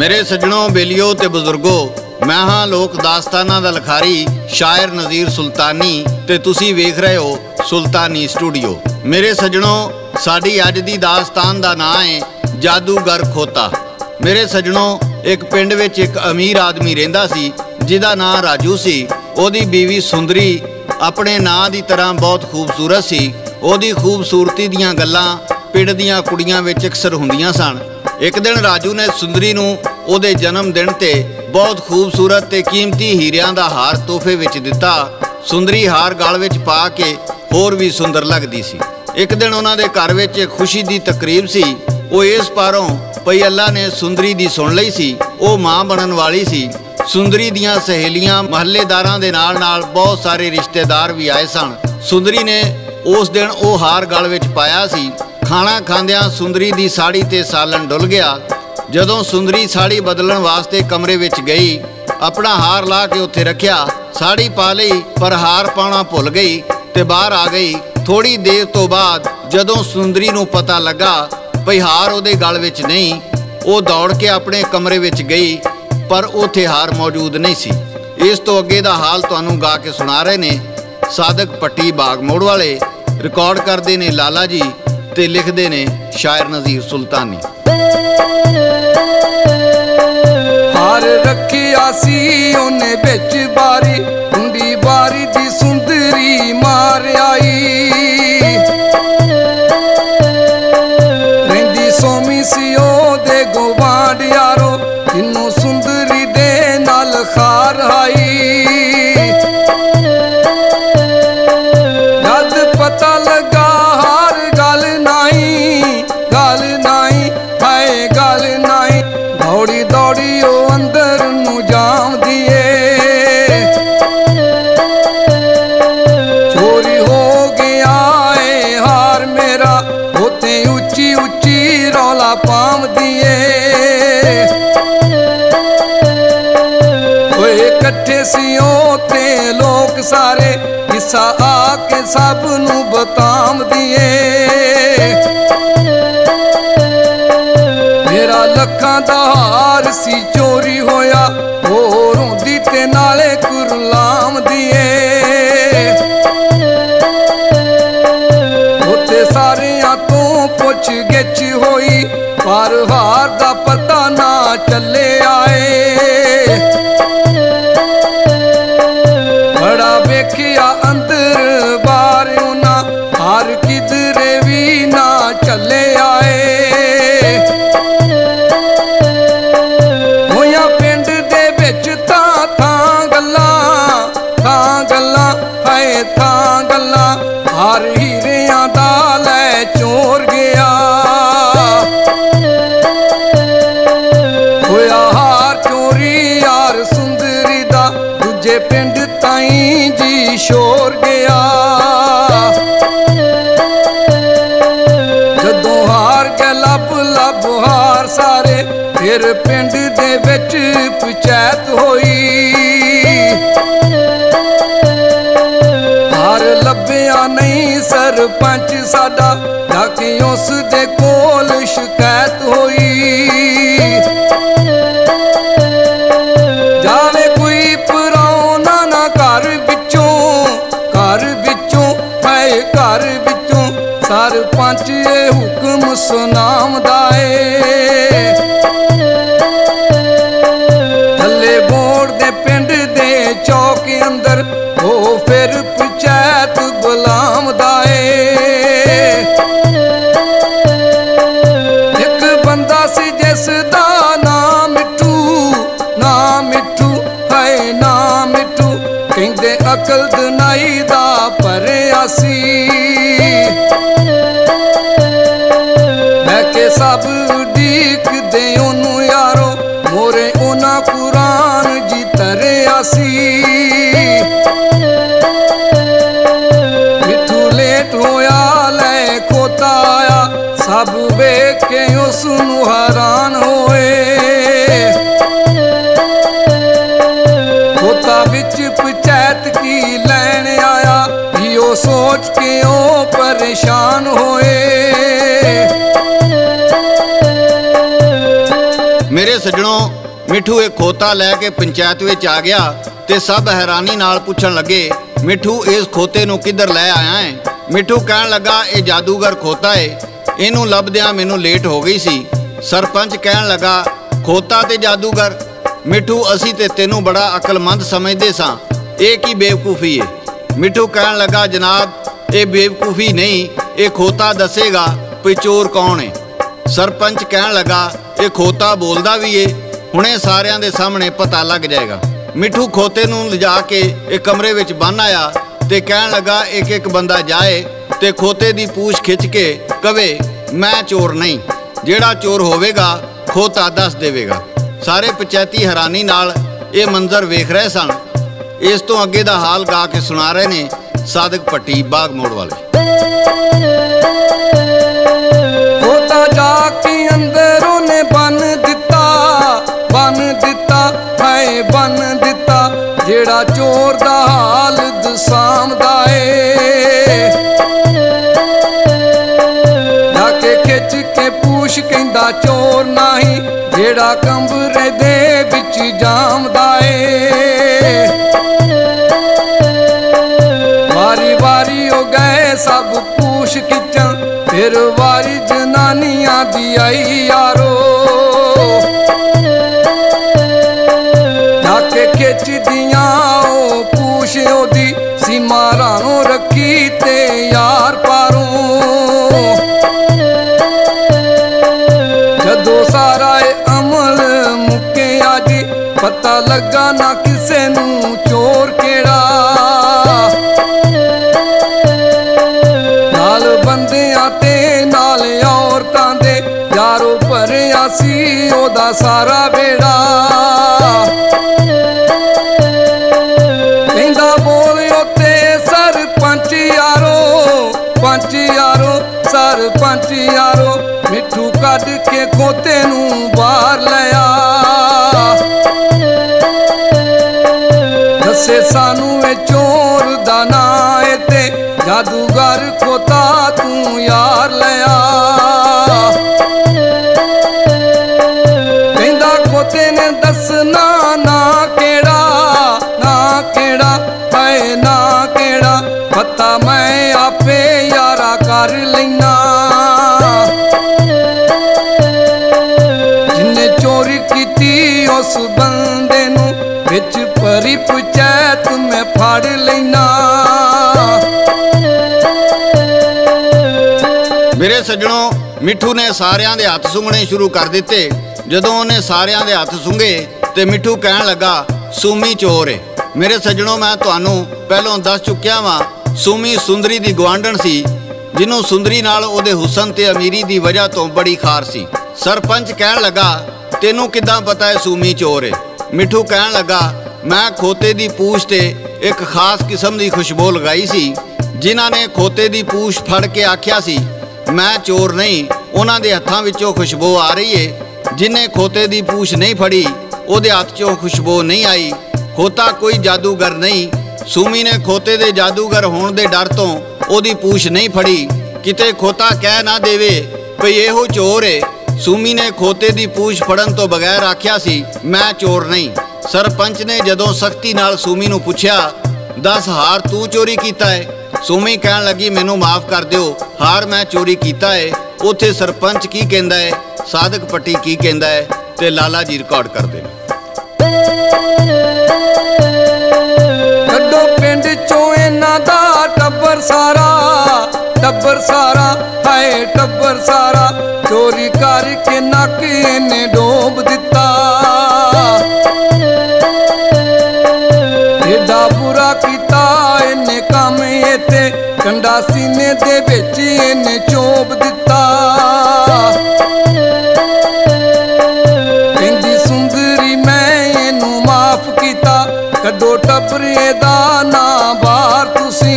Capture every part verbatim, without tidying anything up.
मेरे सज्जनों, बेलियो ते बुजुर्गो, मैं हाँ लोक दास्ताना दा लखारी शायर नज़ीर सुल्तानी ते तुसी वेख रहे हो सुल्तानी स्टूडियो। मेरे सज्जनों, साडी अज दी दास्तान दा नाम है जादूगर खोता। मेरे सज्जनों, एक पिंड विच एक अमीर आदमी रहिंदा सी जिहदा नाम राजू सी। ओदी बीवी सुंदरी अपने नां दी तरह बहुत खूबसूरत सी। ओदी खूबसूरती दीयां गल्लां पिंड दीयां कुड़ियां विच अक्सर हुंदियां सन। एक दिन राजू ने सुंदरी नूं ओदे जन्म दिन ते बहुत खूबसूरत ते कीमती हीरियां दा हार तोहफे विच दिता। सुंदरी हार गल विच पा के होर भी सुंदर लगदी सी। एक दिन उन्हां दे घर विच एक खुशी दी तकरीब सी। वो इस पारों पई अल्लाह ने सुंदरी दी सुन लई सी। वो मां बनन वाली सी। सुंदरी दियां सहेलियां महल्लेदारां दे नाल नाल बहुत सारे रिश्तेदार भी आए सन। सुंदरी ने उस दिन वो हार गल विच पाया सी। खाना खांदियां सुंदरी दी साड़ी ते सालन डुल गया। जदों सुंदरी साड़ी बदलण वास्ते कमरे विच गई, अपना हार ला के उत्थे रखिया, साड़ी पा लई पर हार पाउणा भुल गई ते बाहर आ गई। थोड़ी देर तो बाद जदों सुंदरी नूं पता लगा भई हार उहदे गल विच नहीं, वो दौड़ के अपने कमरे विच गई पर उत्थे हार मौजूद नहीं सी। इस तो अगे दा हाल तुहानूं गा के सुना रहे ने सादक पट्टी बाग मोड़ वाले। रिकॉर्ड करते ने लाला जी ते लिखते ने शायर नज़ीर सुल्तानी। हार रखिया सी ओने बिच बारी, कुंडी बारी दी सुंदरी मार आई। रहिंदी सोमी सी ओदे गुआंढ यारो, इन्नू सुंदरी दे नाल खार आई। जद पता लगा हार गल नाई, गल नाई, हाय गल नाई, दौड़ी दौड़ी ओ अंदर नू जाम दिए। चोरी हो गया ए हार मेरा, होते उच्ची उच्ची रौला पाम दिए। ओए कट्ठे सियो ते लोग सारे, किस्सा आके सब नू बताम दिए। मेरा लखां दा हार सी चोरी होया, ओ रोंदी ते नाले कुरलाम दिए। उत्ते सारियां तो पुछ गिछ होई, पर हार दा पता ना चले आए। बड़ा वेखिया अंदर बाहर उन्हां, हार किधरे भी ना चले आए। होया पिंड दे विच तां थां गल्लां, थां गल्लां, हाय थां गल्लां, हार हीरियां दा लै चोर गया। होया हार चोरी यार सुंदरी दा, दूजे पिंड ताईं जी शोर गया। जदों हार के लब लब हार सारे, फिर पिंड दे विच पंचायत होई। हार लभ्या नहीं सरपंच साडा, जाके उस दे कोल शिकायत होई। जावे कोई पराउना ना घर विचों, घर विचों, हाय घर विचों, सरपंच ये हुक्म सुनामदा ए। थल्ले बोर्ड दे पिंड दे चौक अंदर, ओ फिर पंचायत बुलामदा ए। एक बंदा सी जिस दा नाम मिठू, नाम मिठू, हाय नाम मिठू, कहंदे अकल दनाई दा भरिया सी। के सब उडीक दे ओनू यारो, मोरे ओना कुरान जी तरिया सी। मिठू लेट होया लै खोता आया, सब वेख के उसनू हैरान होए। खोता विच पंचायत की लैन आया, यो सोच के ओ परेशान होए। मेरे सज्जणों, मिठू एक खोता लैके पंचायत विच आ गया ते सब हैरानी नाल पुछण लगे, मिठू इस खोते नूं किधर लै आया है? मिठू कहण लगा, ये जादूगर खोता है, इनू लभदियां मैनू लेट हो गई सी। सरपंच कहण लगा, खोता ते जादूगर? मिठू असी ते तेनू बड़ा अकलमंद समझदे सां, ये की बेवकूफ़ी है? मिठू कहण लगा, जनाब ये बेवकूफ़ी नहीं, ये खोता दसेगा भी चोर कौन है। सरपंच कहण लगा, ये खोता बोलदा भी है, हुणे सारियां दे सामने पता लग जाएगा। मिठू खोते नूं लिजा के एक कमरे विच बन आया ते कहण लगा, एक एक बंदा जाए ते खोते दी पूछ खिंच के कवे, मैं चोर नहीं, जेड़ा चोर होवेगा खोता दस देवेगा। सारे पंचायती हैरानी नाल ये मंजर वेख रहे सन। इस तो अगे दा हाल गा के सुना रहे ने सादक भट्टी बाग मोड़ वाले। खोता जाके अंदर उन्हें बन दिता, बन दिता है बन दिता, जेड़ा चोर दा हाल दसामदा है। जाके खिच के पूछ कहंदा चोर नहीं, जेड़ा कमरे दे विच जामदा है। वारी वारी हो गए सब पूछ खिचन, फिर वारी जनानियां दी आई यारो। जाके खिच दियां ओ पूछ ओदी, सीमा राणो रखी ते यार पारों। जदों सारा अमल मुके आजी, पता लगा ना किसे नूं चोर केड़ा। नाल बंदियां ते नाल औरतां दे, यारो भरिया सी ओदा सारा बेड़ा। कहंदा बोलियो ते सरपंच यारो, पंच यारो, सरपंच यारो, मिठू कढ के खोते नूं बाहर लिया। दसे सानू ए चोर दा नां ए ते, जादूगर खोता तू यार लिया। कहंदा खोते ने दसना ना केड़ा, ना केड़ा है ना केड़ा, पता मैं आपे यारा कर लेना। जिन्ने चोरी कीती उस बंदे नू, विच भरी पंचायत में फाड़ लेना। मेरे सज्जणों, मिठू ने सारियां दे हथ सूंघने शुरू कर दिते। जदों उन्हें सारियां दे हथ सूंघे ते मिठू कहण लगा, सूमी चोर है। मेरे सज्जणों, मैं तुहानू पहलों दस चुकिया वा, सूमी सुंदरी दी गवांढण सी, जिन्हों सुंदरी नाल ओदे हुसन ते अमीरी दी वजह तो बड़ी खार सी। सरपंच कहण लगा, तेनू किदां पता है सूमी चोर है? मिठू कहण लगा, मैं खोते दी पूछ ते एक खास किस्म दी खुशबू लगाई सी, जिन्हां ने खोते दी पूछ फड़ के आख्या सी, मैं चोर नहीं, उन्हां दे हत्थां विचों खुशबू आ रही है। जिन्हें खोते दी पूछ नहीं फड़ी, ओदे हत्थ चों खुशबू नहीं आई। खोता कोई जादूगर नहीं। सूमी ने खोते दे जादूगर होण दे डर तो ओदी पूछ नहीं फड़ी, किते खोता कह ना देवे भई इहो चोर है। सूमी ने खोते दी पूछ फड़न तो बगैर आख्या सी, मैं चोर नहीं। सरपंच ने जदों सख्ती नाल सूमी नूं पुछया, दस हार तू चोरी कीता है? सूमी कहण लगी, मैनू माफ कर दिओ, हार मैं चोरी कीता है। उत्थे सरपंच की कहंदा है, सादक पट्टी की कहंदा है, ते लाला जी रिकॉर्ड करदे ने। कड्डो पिंड चों इन्हां दा टब्बर सारा, टब्बर सारा हाय टब्बर सारा, चोरी करके नक इन्हें डोब दिता। एडा बुरा कीता इन्हें काम इत्ते, कंडा सीने दे विच इन्हें चोब दिता। कहंदी सुंदरी मैं इनू माफ कीता, कड्डो टब्बरे दा ना बाहर तुसी।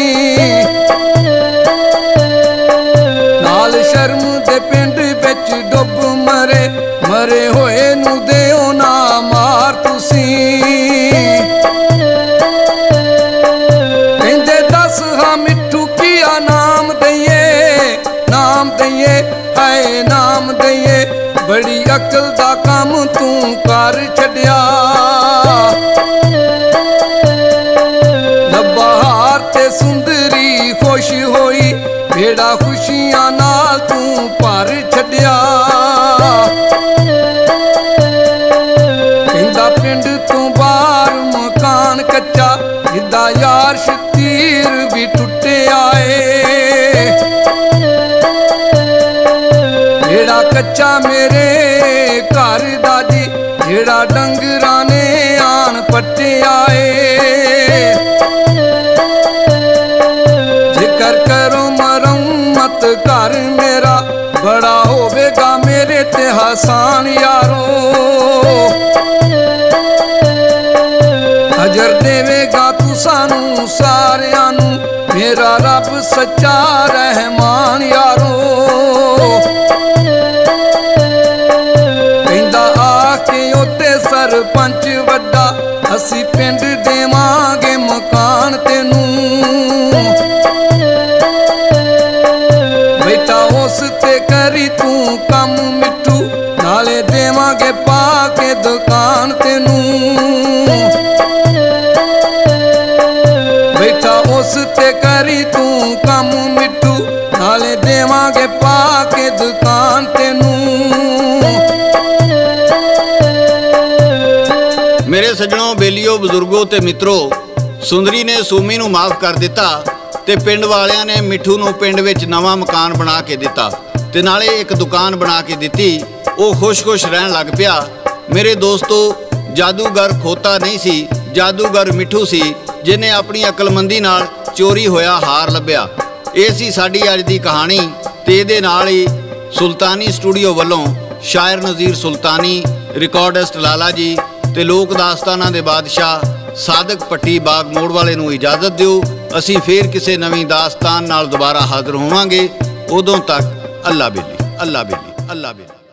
नाल शर्म दे पिंड विच डुब मरे, मरे होए नू देओ ना मार तुसी। कहंदे दस हाँ मिठू किया नाम दइए, नाम दइए हाय नाम दइए, बड़ी अकल दा काम तू कर छड्या। लब्बा हार ते सुंदरी खुश होई, बेड़ा खुशियां नाल तू भर छड्या। कहंदा पिंड तू बाहर मकान कच्चा, जिदा यार शतीर भी टुटे आए। जेड़ा कच्चा मेरे घर दा जी, जेड़ा डंगरां ने आन पट्टे आए। जिक्र करो मरम्मत घर मेरा, बड़ा होवेगा मेरे ते हसान यारो। अजर देवेगा तू सानू सारियां नू, मेरा रब सच्चा रहमान यारो। कहंदा आके उत्ते सरपंच वड्डा, असी पिंड देवांगे मकान तेनू। बेटा उस ते करी तू कम मिठू, नाले देवांगे पाके दुकान तेनू। बेटा उस ते करी तू कम मिठू, नाले देवांगे पाके दुकान तेनू। मेरे सज्जणों, बेलियो, बजुर्गों ते मित्रों, सुंदरी ने सूमी नू माफ कर दिता ते पिंड वालियां ने मिठू नू पिंड विच नवां मकान बना के दिता ते नाले एक दुकान बना के दिती। वो खुश खुश रहन लग पिया। मेरे दोस्तों, जादूगर खोता नहीं सी, जादूगर मिठू सी, जिन्हें अपनी अकलमंदी नाल चोरी होया हार लभ्या। ये सी साडी अज दी कहानी ते इहदे नाल ही सुल्तानी स्टूडियो वल्लों शायर नज़ीर सुल्तानी, रिकॉर्डिस्ट लाला जी ते लोक दास्ताना दे बादशाह सादक पट्टी बाग मोड़ वाले नू इजाजत दिओ। असी फिर किसी नवीं दास्तान नाल दोबारा हाज़र होवांगे। उदों तक अल्लाह बेली, अल्लाह बेली, अल्लाह बेली।